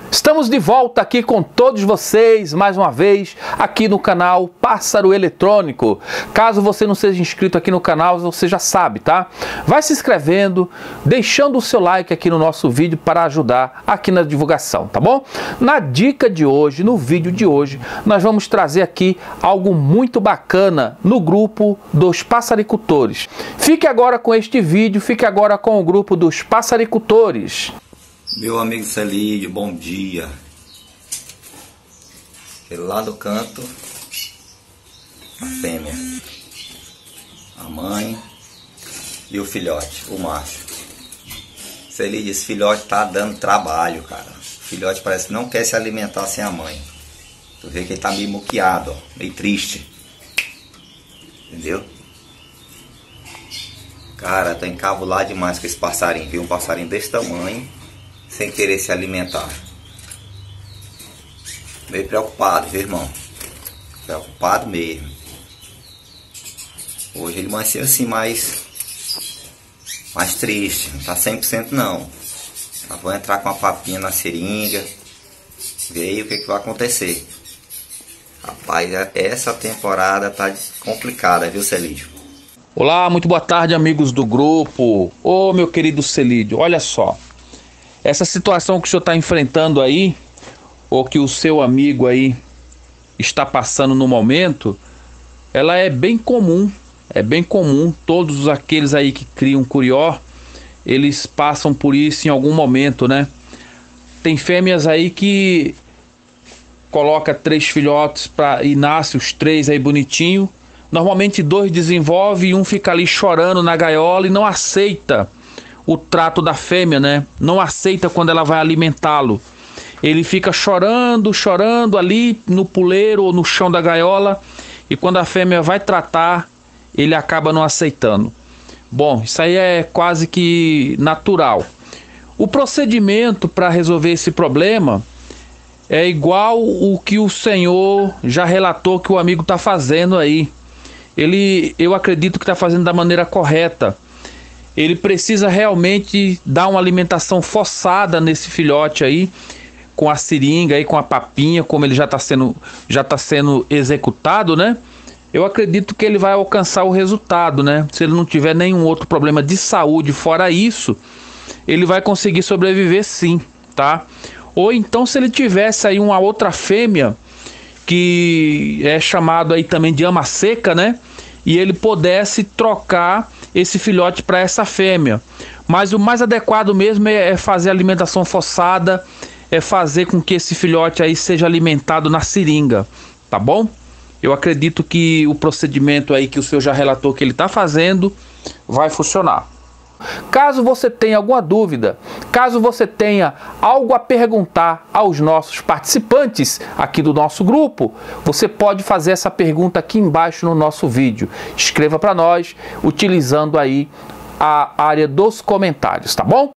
Estamos de volta aqui com todos vocês, mais uma vez, aqui no canal Pássaro Eletrônico. Caso você não seja inscrito aqui no canal, você já sabe, tá? Vai se inscrevendo, deixando o seu like aqui no nosso vídeo para ajudar aqui na divulgação, tá bom? Na dica de hoje, no vídeo de hoje, nós vamos trazer aqui algo muito bacana no grupo dos passaricultores. Fique agora com este vídeo, fique agora com o grupo dos passaricultores. Meu amigo Celídio, bom dia. Lá do canto, a fêmea, a mãe e o filhote, o macho. Celídio, esse filhote tá dando trabalho, cara. O filhote parece que não quer se alimentar sem a mãe. Tu vê que ele tá meio moqueado, ó, meio triste. Entendeu? Cara, tá encabulado demais com esse passarinho, viu? Um passarinho desse tamanho, sem querer se alimentar. Meio preocupado, viu, irmão? Preocupado mesmo. Hoje ele amanheceu assim mais triste. Não tá 100% não. Eu vou entrar com a papinha na seringa, ver aí o que vai acontecer. Rapaz, essa temporada tá complicada, viu, Celídio? Olá, muito boa tarde, amigos do grupo. Ô, meu querido Celídio, olha só. Essa situação que o senhor está enfrentando aí, ou que o seu amigo aí está passando no momento, ela é bem comum, todos aqueles aí que criam curió, eles passam por isso em algum momento, né? Tem fêmeas aí que coloca 3 filhotes e nasce os 3 aí bonitinho, normalmente 2 desenvolve e um fica ali chorando na gaiola e não aceita o trato da fêmea, né? Não aceita quando ela vai alimentá-lo. Ele fica chorando ali no puleiro ou no chão da gaiola, e quando a fêmea vai tratar, ele acaba não aceitando. Bom, isso aí é quase que natural. O procedimento para resolver esse problema é igual o que o senhor já relatou que o amigo está fazendo aí. Eu acredito que está fazendo da maneira correta. Ele precisa realmente dar uma alimentação forçada nesse filhote aí, com a seringa aí, com a papinha, como ele já está sendo executado, né? Eu acredito que ele vai alcançar o resultado, né? Se ele não tiver nenhum outro problema de saúde fora isso, ele vai conseguir sobreviver sim, tá? Ou então, se ele tivesse aí uma outra fêmea, que é chamado aí também de ama seca, né? E ele pudesse trocar esse filhote para essa fêmea. Mas o mais adequado mesmo é fazer alimentação forçada, é fazer com que esse filhote aí seja alimentado na seringa, tá bom? Eu acredito que o procedimento aí que o senhor já relatou que ele está fazendo vai funcionar. Caso você tenha alguma dúvida, caso você tenha algo a perguntar aos nossos participantes aqui do nosso grupo, você pode fazer essa pergunta aqui embaixo no nosso vídeo. Escreva para nós utilizando aí a área dos comentários, tá bom?